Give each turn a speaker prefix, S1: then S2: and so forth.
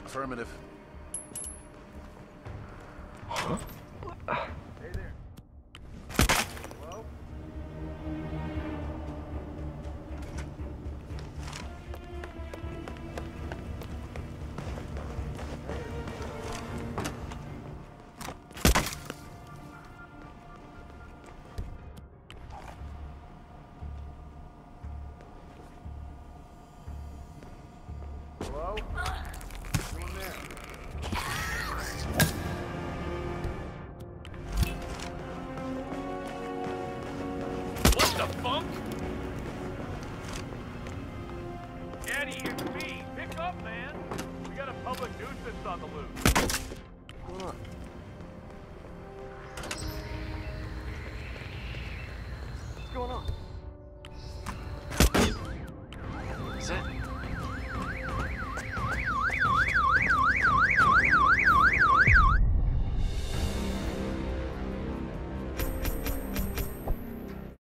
S1: Affirmative.
S2: Huh?
S1: Hey there. Hello? Hello? Anyone there?
S3: What the funk? Eddie, it's me. Pick up, man. We got a public nuisance on the loose.
S1: What's going on?